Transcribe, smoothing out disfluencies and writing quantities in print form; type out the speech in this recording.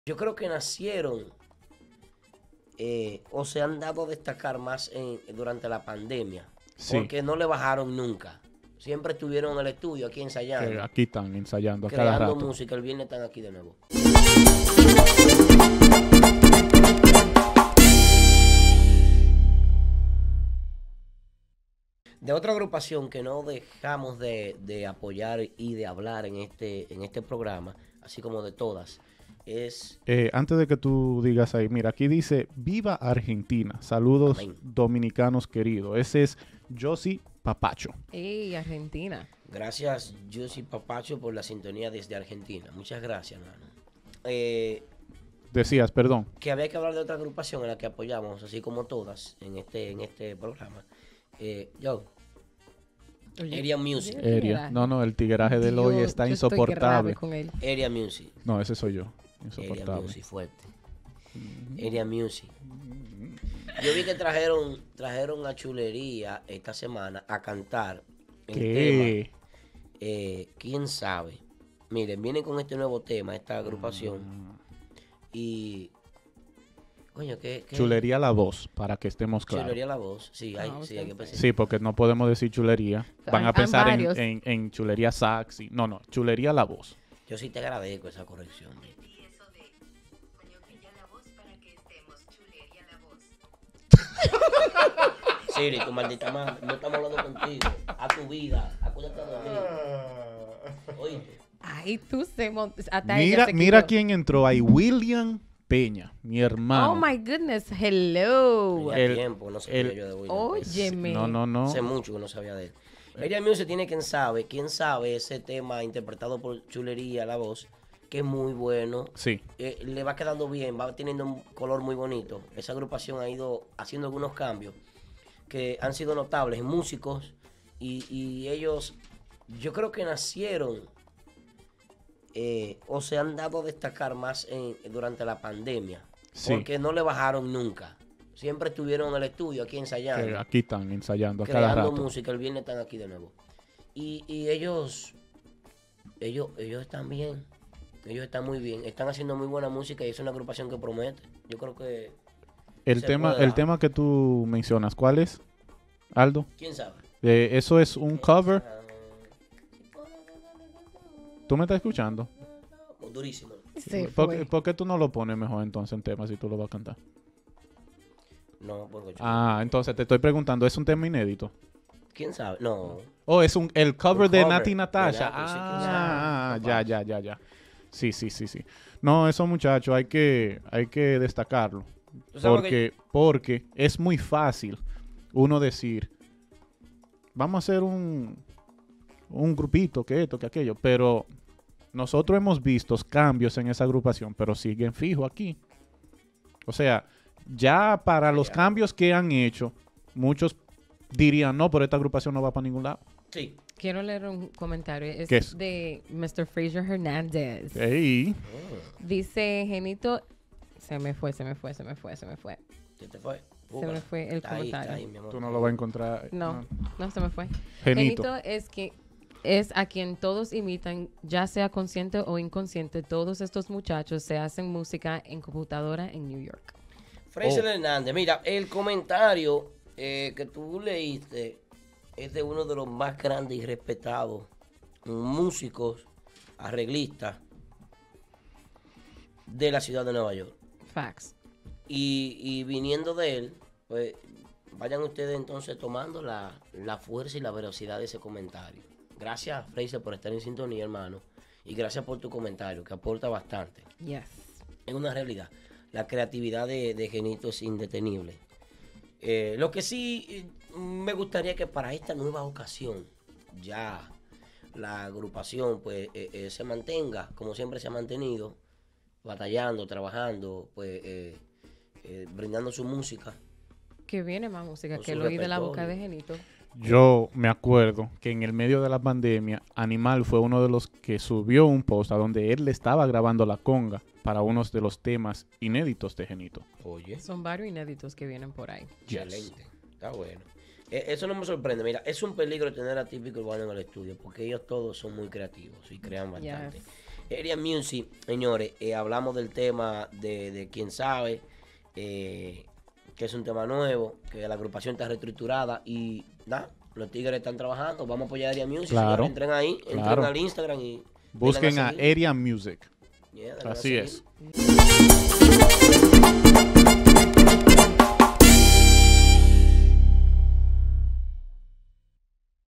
Yo creo que nacieron o se han dado a destacar más durante la pandemia, Sí, porque no le bajaron nunca. Siempre estuvieron en el estudio aquí que ensayando, aquí están ensayando a cada creando rato. música. El viernes están aquí de nuevo. De otra agrupación que no dejamos de apoyar y de hablar en este programa, así como de todas, es Antes de que tú digas ahí, mira, aquí dice, viva Argentina, saludos Amén. dominicanos queridos. Ese es Josie Papacho. ¡Ey, Argentina! Gracias, Jussi Papacho, por la sintonía desde Argentina. Muchas gracias, hermano. Decías, perdón. Que había que hablar de otra agrupación en la que apoyamos, así como todas, en este programa. Yo, Oye, Area Music. oye, Eria. No, el tigueraje del hoy Dios, está yo estoy grave insoportable. con él. Area Music. No, ese soy yo. Area Insoportable. Music, fuerte. Area Music. Yo vi que trajeron a Chulería esta semana a cantar el ¿Qué? tema. ¿Quién sabe? Miren, vienen con este nuevo tema, esta agrupación. Y, coño, ¿qué? Chulería la voz, para que estemos claros. Chulería la voz. Sí, hay que sí. pensar. Sí, porque no podemos decir chulería. Van a Han pensar varios. en chulería sax. No, chulería la voz. Yo sí te agradezco esa corrección. Y eso de, coño, que ya la voz para que estemos chulería la voz. Siri, tu maldita madre, no estamos hablando contigo. A tu vida, acuérdate de mí. Oíste. Ay, tú hasta ella Mira, se mira quitó. quién entró ahí. William Peña, mi hermano. Oh my goodness, hello. Tenía El- tiempo, no sabía yo de William. Óyeme. No. Hace mucho que no sabía de él. Area Music tiene quién sabe ese tema interpretado por Chulería, la voz, que es muy bueno. Sí. Le va quedando bien, va teniendo un color muy bonito. Esa agrupación ha ido haciendo algunos cambios que han sido notables en músicos y ellos, yo creo que nacieron o se han dado a destacar más durante la pandemia, Sí. porque no le bajaron nunca. Siempre estuvieron en el estudio aquí Que ensayando, aquí están ensayando a cada creando rato. música. El viernes están aquí de nuevo. Y ellos están bien. Ellos están muy bien. Están haciendo muy buena música y es una agrupación que promete. Yo creo que El se tema, puede el dar. tema que tú mencionas, ¿cuál es, Aldo? ¿Quién sabe? Eso es un cover. ¿Tú me estás escuchando? Durísimo. Se ¿Por, fue. por qué tú no lo pones mejor entonces en tema si tú lo vas a cantar? No, porque Entonces te estoy preguntando, ¿es un tema inédito? ¿quién sabe? No. Oh, es el cover de cover Nati de Natasha. Nati, sí, quién sabe. Ya. Sí. No, esos muchachos hay que destacarlo. ¿Tú sabes Porque es muy fácil uno decir, vamos a hacer un grupito, que esto, que aquello, pero nosotros hemos visto cambios en esa agrupación, pero siguen fijo aquí. O sea, ya para los cambios que han hecho, muchos dirían, no, pero esta agrupación no va para ningún lado. Sí. Quiero leer un comentario. ¿Qué Es es? de Mr. Fraser Hernández. Ey, Dice, Genito, se me fue. ¿Qué te fue? Se me fue el Está ahí, comentario. mi amor. tú no lo vas a encontrar. No, se me fue. Genito. Genito es a quien todos imitan, ya sea consciente o inconsciente. Todos estos muchachos se hacen música en computadora en New York. Fraser Hernández, mira, el comentario que tú leíste es de uno de los más grandes y respetados músicos, arreglistas de la ciudad de Nueva York. Facts. Y viniendo de él, pues vayan ustedes entonces tomando la fuerza y la velocidad de ese comentario. Gracias, Fraser, por estar en sintonía, hermano. Y gracias por tu comentario, que aporta bastante. Yes. Es una realidad. La creatividad de Genito es indetenible. Lo que sí me gustaría que para esta nueva ocasión ya la agrupación pues se mantenga como siempre se ha mantenido, batallando, trabajando, pues brindando su música. Que viene más música, Con que su lo oí de la boca repertorio. de Genito. Yo me acuerdo que en el medio de la pandemia, Animal fue uno de los que subió un post a donde él le estaba grabando la conga para unos de los temas inéditos de Genito. Oye, Son varios inéditos que vienen por ahí. excelente. Está bueno. Eso no me sorprende. Mira, es un peligro tener a Típico Urbano en el estudio porque ellos todos son muy creativos y crean bastante. Yes. Area Music, señores, hablamos del tema de quién sabe, que es un tema nuevo, que la agrupación está reestructurada y nada, los tigres están trabajando. Vamos a apoyar a Area Music. Claro. Señores, entren ahí, entren Claro. al Instagram y Busquen denle a seguir. Area Music. Yeah, denle a Así seguir. es.